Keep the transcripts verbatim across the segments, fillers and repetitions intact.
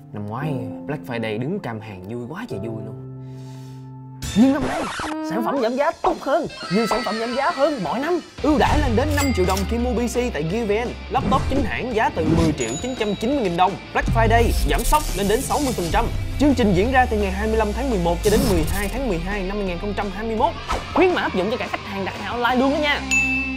Năm ngoái Black Friday đứng cam hàng vui quá trời vui luôn. Nhưng năm nay sản phẩm giảm giá tốt hơn, nhiều sản phẩm giảm giá hơn mọi năm. Ưu đãi lên đến năm triệu đồng khi mua pê xê tại Given. Laptop chính hãng giá từ mười triệu chín trăm chín mươi nghìn đồng. Black Friday giảm sốc lên đến sáu mươi phần trăm. Chương trình diễn ra từ ngày hai mươi lăm tháng mười một cho đến mười hai tháng mười hai năm hai nghìn không trăm hai mươi mốt. Khuyến mãi áp dụng cho cả khách hàng đặt hàng online luôn đó nha.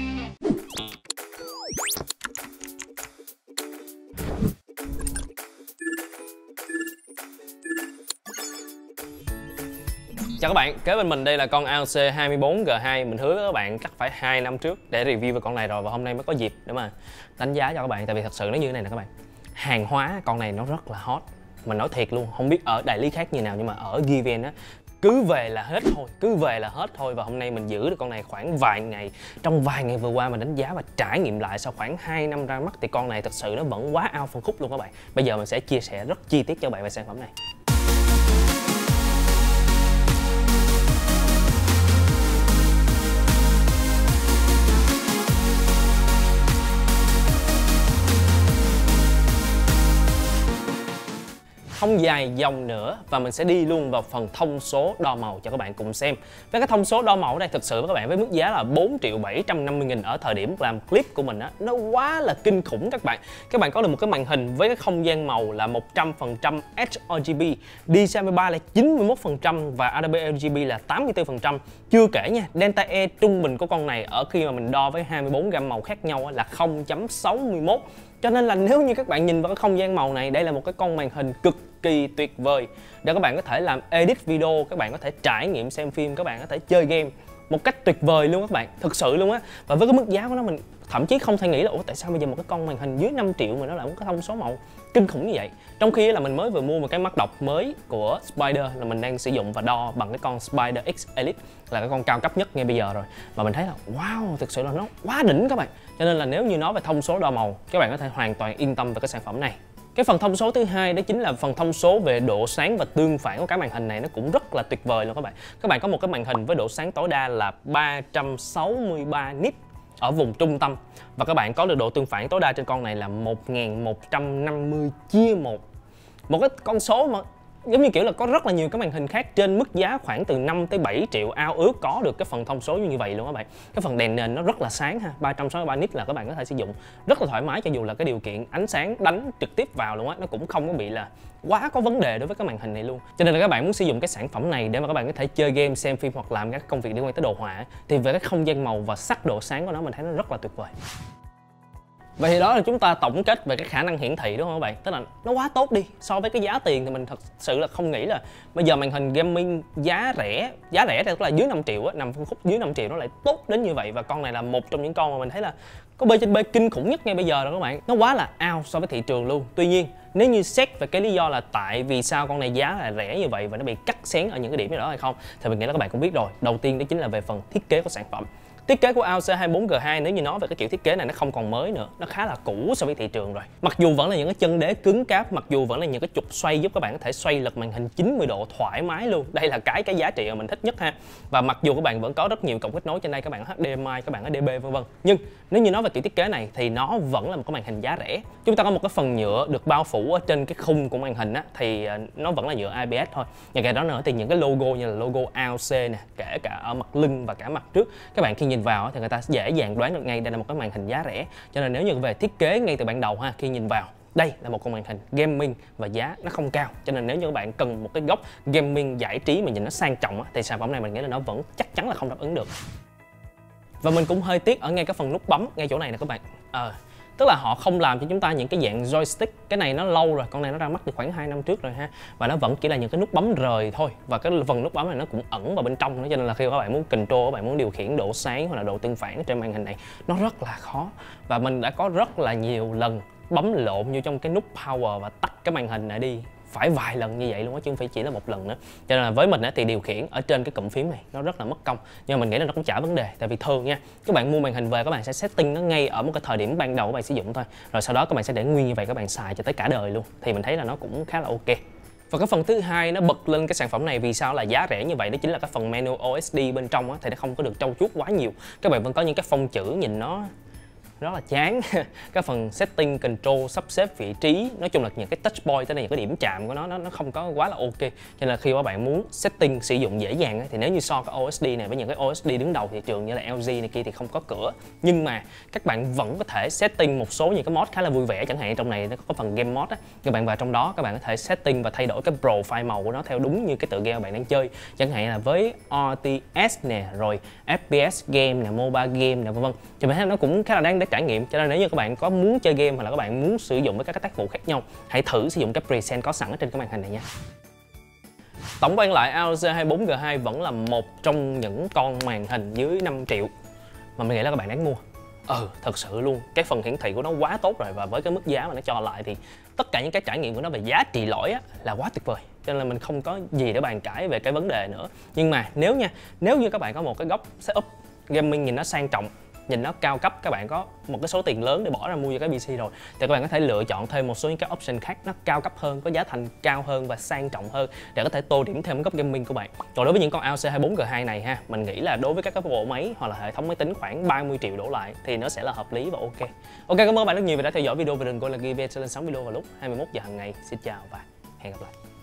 Chào các bạn, kế bên mình đây là con a o xê hai mươi bốn G hai. Mình hứa với các bạn chắc phải hai năm trước để review về con này rồi, và hôm nay mới có dịp để mà đánh giá cho các bạn. Tại vì thật sự nó như thế này nè các bạn, hàng hóa con này nó rất là hot. Mình nói thiệt luôn, không biết ở đại lý khác như nào nhưng mà ở Given á, cứ về là hết thôi, cứ về là hết thôi. Và hôm nay mình giữ được con này khoảng vài ngày. Trong vài ngày vừa qua mình đánh giá và trải nghiệm lại sau khoảng hai năm ra mắt thì con này thật sự nó vẫn quá ao phân khúc luôn các bạn. Bây giờ mình sẽ chia sẻ rất chi tiết cho các bạn về sản phẩm này. Không dài dòng nữa và mình sẽ đi luôn vào phần thông số đo màu cho các bạn cùng xem. Với cái thông số đo màu ở đây thực sự với các bạn, với mức giá là bốn triệu bảy trăm năm mươi nghìn ở thời điểm làm clip của mình á, nó quá là kinh khủng các bạn. Các bạn có được một cái màn hình với cái không gian màu là một trăm phần trăm ét rờ giê bê, đê xê hai ba là chín mươi mốt phần trăm và a rờ bê rờ giê bê là tám mươi tư phần trăm. Chưa kể nha, Delta E trung bình của con này ở khi mà mình đo với hai mươi bốn gam màu khác nhau là không chấm sáu mươi mốt. Cho nên là nếu như các bạn nhìn vào cái không gian màu này, đây là một cái con màn hình cực kỳ tuyệt vời để các bạn có thể làm edit video, các bạn có thể trải nghiệm xem phim, các bạn có thể chơi game một cách tuyệt vời luôn các bạn, thực sự luôn á. Và với cái mức giá của nó mình thậm chí không thể nghĩ là ủa tại sao bây giờ một cái con màn hình dưới năm triệu mà nó lại có cái thông số màu kinh khủng như vậy. Trong khi là mình mới vừa mua một cái mắt đọc mới của Spider là mình đang sử dụng và đo bằng cái con Spider X Elite, là cái con cao cấp nhất ngay bây giờ rồi, và mình thấy là wow, thực sự là nó quá đỉnh các bạn. Cho nên là nếu như nói về thông số đo màu, các bạn có thể hoàn toàn yên tâm về cái sản phẩm này. Cái phần thông số thứ hai đó chính là phần thông số về độ sáng và tương phản của cái màn hình này, nó cũng rất là tuyệt vời luôn các bạn. Các bạn có một cái màn hình với độ sáng tối đa là ba trăm sáu mươi ba nit ở vùng trung tâm, và các bạn có được độ tương phản tối đa trên con này là một nghìn một trăm năm mươi chia một. Một cái con số mà giống như kiểu là có rất là nhiều cái màn hình khác trên mức giá khoảng từ năm tới bảy triệu ao ước có được cái phần thông số như vậy luôn các bạn. Cái phần đèn nền nó rất là sáng ha, ba trăm sáu mươi ba nit là các bạn có thể sử dụng rất là thoải mái, cho dù là cái điều kiện ánh sáng đánh trực tiếp vào luôn á, nó cũng không có bị là quá có vấn đề đối với cái màn hình này luôn. Cho nên là các bạn muốn sử dụng cái sản phẩm này để mà các bạn có thể chơi game, xem phim hoặc làm các công việc liên quan tới đồ họa, thì về cái không gian màu và sắc độ sáng của nó mình thấy nó rất là tuyệt vời. Vậy thì đó là chúng ta tổng kết về cái khả năng hiển thị đúng không các bạn? Tức là nó quá tốt đi. So với cái giá tiền thì mình thật sự là không nghĩ là bây giờ màn hình gaming giá rẻ, giá rẻ tức là dưới năm triệu á, nằm phân khúc dưới năm triệu nó lại tốt đến như vậy. Và con này là một trong những con mà mình thấy là có B trên B kinh khủng nhất ngay bây giờ rồi các bạn. Nó quá là out so với thị trường luôn. Tuy nhiên nếu như xét về cái lý do là tại vì sao con này giá là rẻ như vậy và nó bị cắt xén ở những cái điểm đó hay không, thì mình nghĩ là các bạn cũng biết rồi. Đầu tiên đó chính là về phần thiết kế của sản phẩm. Thiết kế của a o xê hai mươi bốn G hai nếu như nói về cái kiểu thiết kế này nó không còn mới nữa, nó khá là cũ so với thị trường rồi. Mặc dù vẫn là những cái chân đế cứng cáp, mặc dù vẫn là những cái trục xoay giúp các bạn có thể xoay lật màn hình chín mươi độ thoải mái luôn. Đây là cái cái giá trị mà mình thích nhất ha. Và mặc dù các bạn vẫn có rất nhiều cổng kết nối trên đây, các bạn hát đê em i, các bạn a đê bê vân vân. Nhưng nếu như nói về kiểu thiết kế này thì nó vẫn là một cái màn hình giá rẻ. Chúng ta có một cái phần nhựa được bao phủ ở trên cái khung của màn hình á, thì nó vẫn là nhựa i pê ét thôi. Và cái đó nữa thì những cái logo như là logo a o xê nè, kể cả ở mặt lưng và cả mặt trước, các bạn khi nhìn vào thì người ta dễ dàng đoán được ngay đây là một cái màn hình giá rẻ. Cho nên nếu như về thiết kế ngay từ ban đầu ha, khi nhìn vào đây là một con màn hình gaming và giá nó không cao, cho nên nếu như các bạn cần một cái góc gaming giải trí mà nhìn nó sang trọng á, thì sản phẩm này mình nghĩ là nó vẫn chắc chắn là không đáp ứng được. Và mình cũng hơi tiếc ở ngay cái phần nút bấm ngay chỗ này nè các bạn. Ờ Tức là họ không làm cho chúng ta những cái dạng joystick. Cái này nó lâu rồi, con này nó ra mắt từ khoảng hai năm trước rồi ha. Và nó vẫn chỉ là những cái nút bấm rời thôi. Và cái phần nút bấm này nó cũng ẩn vào bên trong nữa. Cho nên là khi các bạn muốn control, các bạn muốn điều khiển độ sáng hoặc là độ tương phản trên màn hình này, nó rất là khó. Và mình đã có rất là nhiều lần bấm lộn vô trong cái nút power và tắt cái màn hình này đi, phải vài lần như vậy luôn á, chứ không phải chỉ là một lần nữa. Cho nên là với mình á, thì điều khiển ở trên cái cụm phím này nó rất là mất công, nhưng mà mình nghĩ là nó cũng chả vấn đề. Tại vì thường nha, các bạn mua màn hình về các bạn sẽ setting nó ngay ở một cái thời điểm ban đầu các bạn sử dụng thôi, rồi sau đó các bạn sẽ để nguyên như vậy, các bạn xài cho tới cả đời luôn, thì mình thấy là nó cũng khá là ok. Và cái phần thứ hai nó bật lên cái sản phẩm này vì sao là giá rẻ như vậy, đó chính là cái phần menu ô ét đê bên trong á, thì nó không có được trau chuốt quá nhiều. Các bạn vẫn có những cái phông chữ nhìn nó rất là chán. Cái phần setting, control, sắp xếp vị trí, nói chung là những cái touch point, tức là những cái điểm chạm của nó nó nó không có quá là ok. Cho nên là khi các bạn muốn setting sử dụng dễ dàng ấy, thì nếu như so cái ô ét đê này với những cái ô ét đê đứng đầu thị trường như là lờ giê này kia thì không có cửa, nhưng mà các bạn vẫn có thể setting một số những cái mod khá là vui vẻ. Chẳng hạn trong này nó có phần game mod á, các bạn vào trong đó các bạn có thể setting và thay đổi cái profile màu của nó theo đúng như cái tựa game bạn đang chơi. Chẳng hạn là với rờ tê ét nè, rồi ép pê ét game nè, mobile game nè, vân vân. Thì mình thấy nó cũng khá là đáng để trải nghiệm. Cho nên nếu như các bạn có muốn chơi game hoặc là các bạn muốn sử dụng với các cái tác vụ khác nhau, hãy thử sử dụng cái preset có sẵn ở trên cái màn hình này nha. Tổng quan lại, a rờ xê hai mươi bốn G hai vẫn là một trong những con màn hình dưới năm triệu mà mình nghĩ là các bạn đáng mua. Ừ, thật sự luôn, cái phần hiển thị của nó quá tốt rồi, và với cái mức giá mà nó cho lại thì tất cả những cái trải nghiệm của nó về giá trị lỗi á, là quá tuyệt vời. Cho nên là mình không có gì để bàn cãi về cái vấn đề nữa. Nhưng mà nếu nha, nếu như các bạn có một cái góc setup gaming nhìn nó sang trọng, nhìn nó cao cấp, các bạn có một cái số tiền lớn để bỏ ra mua cho cái pê xê rồi, thì các bạn có thể lựa chọn thêm một số những cái option khác nó cao cấp hơn, có giá thành cao hơn và sang trọng hơn để có thể tô điểm thêm cái góc gaming của bạn. Còn đối với những con a rờ xê hai mươi bốn G hai này ha, mình nghĩ là đối với các cái bộ máy hoặc là hệ thống máy tính khoảng ba mươi triệu đổ lại thì nó sẽ là hợp lý và ok. Ok, cảm ơn các bạn rất nhiều vì đã theo dõi video, và đừng quên là ghi vé sẽ lên sóng video vào lúc hai mươi mốt giờ hàng ngày. Xin chào và hẹn gặp lại.